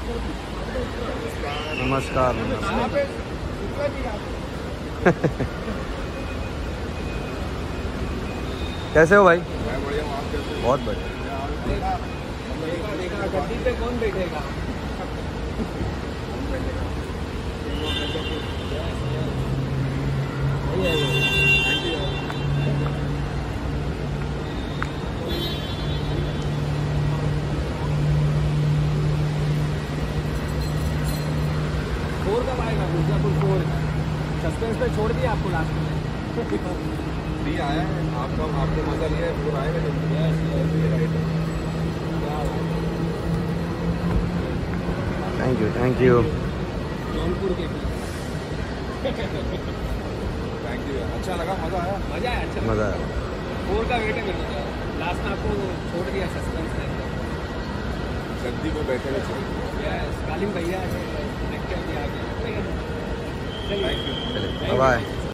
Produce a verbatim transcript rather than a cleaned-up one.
नमस्कार नमस्कार। कैसे हो भाई? बहुत बढ़िया। गद्दी पे कौन बैठेगा? फोर कब आएगा? मिर्जापुर फोर सस्पेंस पे छोड़ दिया आपको लास्ट में। नहीं आया है आपका, आपको मजा लिया है, फोर आएगा जब। Thank you thank you. Jaunpur के थैंक यू, अच्छा लगा, मजा आया। मजा आया, अच्छा मज़ा आया। फोर का वेट है मेरे को। लास्ट में आपको छोड़ दिया सस्पेंस में। गद्दी पे बैठे हुए चले। यस, कालिम भैया है, नेक्स्ट टाइम भी आ गया। Thank you. चलिए बाय।